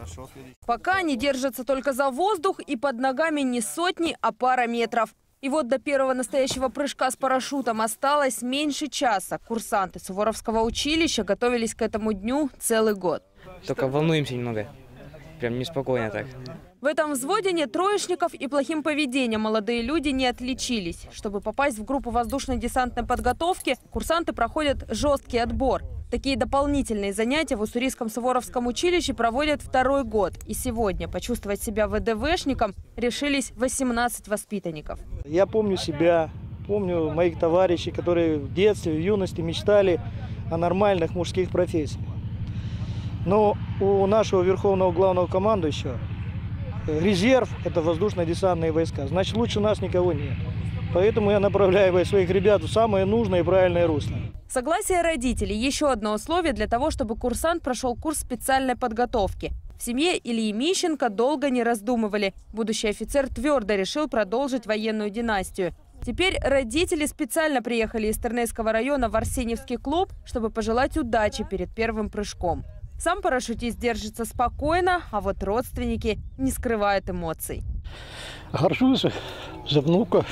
Пока они держатся только за воздух, и под ногами не сотни, а пара метров. И вот до первого настоящего прыжка с парашютом осталось меньше часа. Курсанты Суворовского училища готовились к этому дню целый год. Только волнуемся немного. Прям неспокойно так. В этом взводе нет троечников, и плохим поведением молодые люди не отличились. Чтобы попасть в группу воздушно-десантной подготовки, курсанты проходят жесткий отбор. Такие дополнительные занятия в Уссурийском Суворовском училище проводят второй год. И сегодня почувствовать себя ВДВшником решились 18 воспитанников. Я помню себя, помню моих товарищей, которые в детстве, в юности мечтали о нормальных мужских профессиях. Но у нашего верховного главного командующего резерв – это воздушно-десантные войска. Значит, лучше нас никого нет. Поэтому я направляю своих ребят в самое нужное и правильное русло. Согласие родителей – еще одно условие для того, чтобы курсант прошел курс специальной подготовки. В семье Ильи Мищенко долго не раздумывали. Будущий офицер твердо решил продолжить военную династию. Теперь родители специально приехали из Тернейского района в Арсеньевский клуб, чтобы пожелать удачи перед первым прыжком. Сам парашютист держится спокойно, а вот родственники не скрывают эмоций. Горжусь за внука,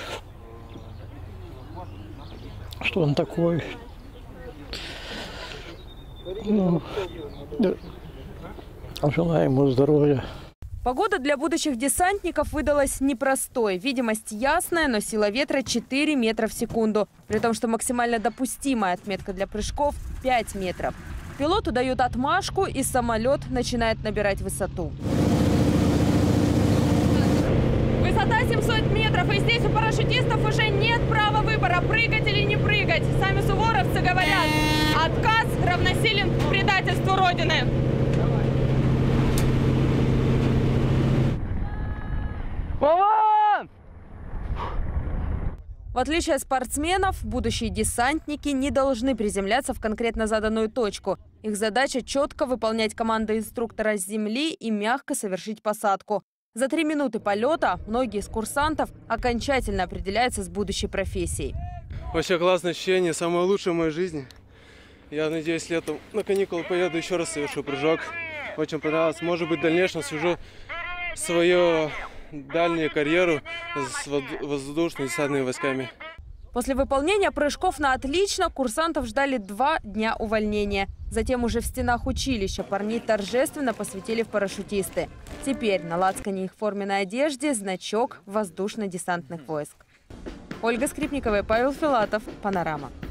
что он такой. Желаю ему здоровья. Погода для будущих десантников выдалась непростой. Видимость ясная, но сила ветра 4 метра в секунду. При том, что максимально допустимая отметка для прыжков – 5 метров. Пилоту дают отмашку, и самолет начинает набирать высоту. Высота 700 метров, и здесь у парашютистов уже нет права выбора, прыгать или не прыгать. Сами суворовцы говорят, отказ равносилен предательству Родины. В отличие от спортсменов, будущие десантники не должны приземляться в конкретно заданную точку. Их задача – четко выполнять команды инструктора с земли и мягко совершить посадку. За 3 минуты полета многие из курсантов окончательно определяются с будущей профессией. Вообще классное ощущение, самое лучшее в моей жизни. Я надеюсь, летом на каникулы поеду еще раз совершу прыжок. Очень понравилось. Может быть, в дальнейшем свяжу свою дальнюю карьеру с воздушно-десантными войсками. После выполнения прыжков на отлично курсантов ждали 2 дня увольнения. Затем уже в стенах училища парней торжественно посвятили в парашютисты. Теперь на лацкане их форменной одежде значок воздушно-десантных войск. Ольга Скрипникова и Павел Филатов. Панорама.